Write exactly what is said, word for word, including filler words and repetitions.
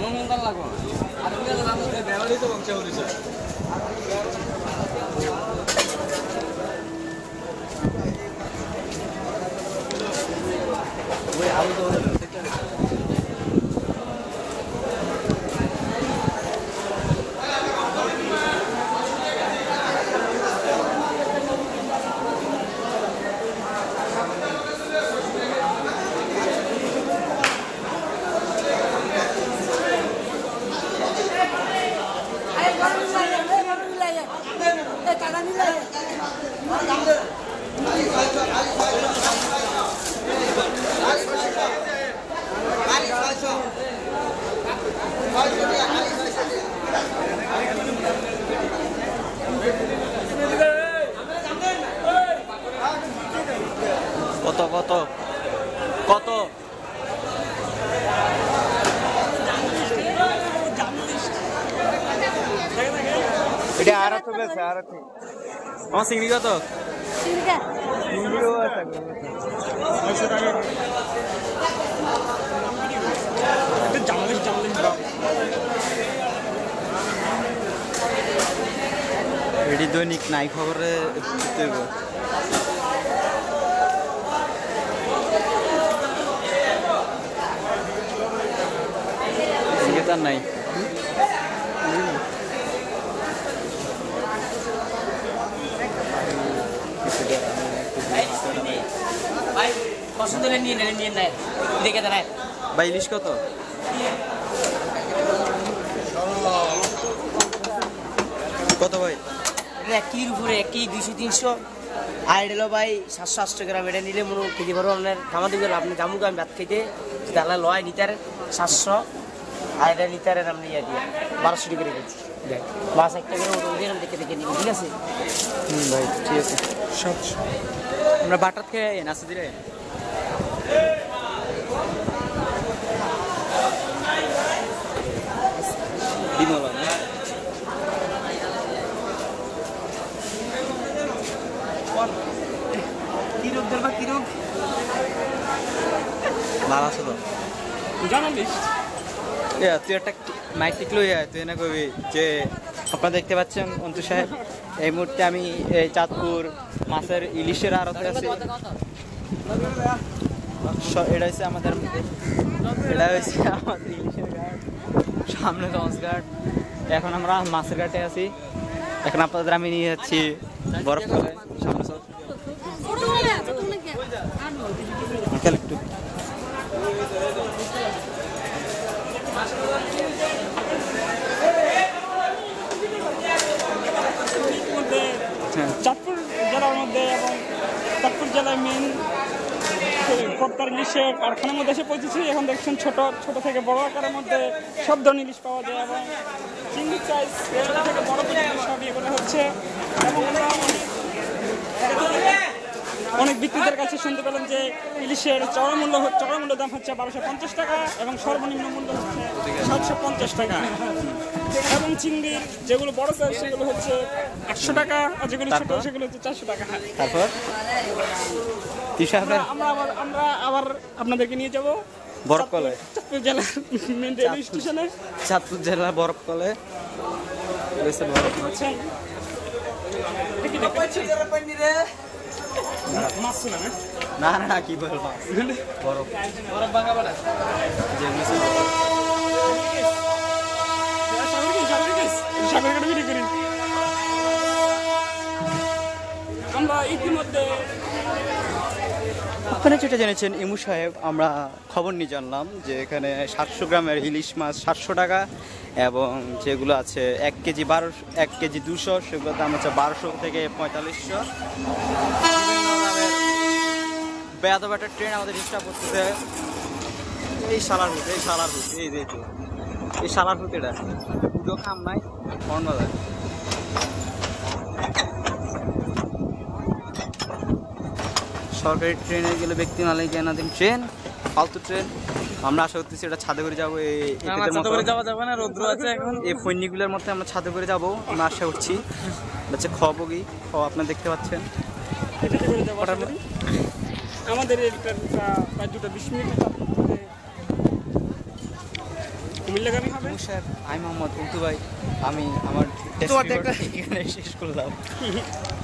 কত কত কত এটা আর তো বেশ আর তো আমার সিংড়ি কত সিংড়ি সিংড়িও আছে নয়শো টাকা এটা জামলিশ জামলিশ এটি দৈনিক নাই খবরে দেব সিংড়ি নাই পছন্দ নিয়ে নেন নিয়ে নেন দেখে দেন ভাই ইলিশ কত কত ভাই এটা এক কেজির উপরে এক কেজি দুইশো তিনশো আর এটা ভাই সাতশো আটশো গ্রাম এটা নিলে মনে কেজি ভরো আপনার খামার দিকে আপনি জামুকে আমি ভাত খেতে তাহলে লয় নিতার সাতশো আর এটা নিতারের আপনি ইয়ে দিয়ে বারোশো টাকা করে গেছি বাস একটা করে ওটা দিয়ে দেখে দেখে নিবি ঠিক আছে হুম ভাই ঠিক আছে সাতশো আমরা বাটার খেয়ে নাচে দিলে লাল আছে তো জানালিস তুই একটা মাইক টিকলো তুই না কবি যে আপনারা দেখতে পাচ্ছেন অন্তু সাহেব এই মুহূর্তে আমি এই চাঁদপুর মাছের ইলিশের আড়তে আছি এটা হচ্ছে আমাদের এটা হচ্ছে আমাদের ইলিশের ঘাট সামনে লঞ্চ ঘাট এখন আমরা মাছের ঘাটে আছি এখন আপনাদের আমি নিয়ে যাচ্ছি বরফ কলে সামনে সব একটু চাঁদপুর জেলার মধ্যে এবং চাঁদপুর জেলার মেন কর্তার ইলিশের কারখানার মধ্যে এসে পৌঁছেছি। এখন দেখছেন ছোট ছোট থেকে বড় আকারের মধ্যে সব ধরনের ইলিশ পাওয়া যায় এবং চিংড়ি সাইজ ছোট থেকে বড় পর্যন্ত সব ইয়ে করা হচ্ছে এবং আমরা অনেক বিক্রেতার কাছে শুনতে পেলাম যে ইলিশের চড়া মূল্য চড়া মূল্য দাম হচ্ছে বারোশো পঞ্চাশ টাকা এবং সর্বনিম্ন মূল্য হচ্ছে সাতশো পঞ্চাশ টাকা এবং চিংড়ির যেগুলো বড় সাইজ সেগুলো হচ্ছে আটশো টাকা আর যেগুলো ছোট সেগুলো হচ্ছে চারশো টাকা। তারপর আমরা আবার আমরা আবার আপনাদেরকে নিয়ে যাবো বরফকলে চাঁদপুর জেলার মেন রেলওয়ে স্টেশনে চাঁদপুর জেলা বরফকলে না না না কি বলবো বরফ বরফ ভাঙা বাড়া আমরা ইতিমধ্যে আপনারা যেটা জেনেছেন এমু সাহেব আমরা খবর নিয়ে জানলাম যে এখানে সাতশো গ্রামের ইলিশ মাছ সাতশো টাকা এবং যেগুলো আছে এক কেজি বারোশো এক কেজি দুশো সেগুলোর দাম হচ্ছে বারোশো থেকে পঁয়তাল্লিশশো। বিভিন্ন দামের বেয়াদব একটা ট্রেন আমাদের ডিস্টার্ব করতেছে। এই শালার ভূত এই শালার ভূত এই যে এই শালার ভূত এটা পুজো খাম নাই ফোন বাজার সরকারি ট্রেনে গেলে ব্যক্তি মালিকানাধীন ট্রেন ফালতু ট্রেন। আমরা আশা করতেছি এটা ছাদে করে যাবো এই ফৈনিগুলোর মধ্যে আমরা ছাদে করে যাবো আমরা আশা করছি। হচ্ছে খ বগি খ আপনারা দেখতে পাচ্ছেন আমাদের প্রায় দুটো বিশ মিনিট কুমিল্লাগামী হবে। নমস্কার, আমি মোহাম্মদ উর্দু ভাই। আমি আমার তোমার দেখা এখানে শেষ করলাম।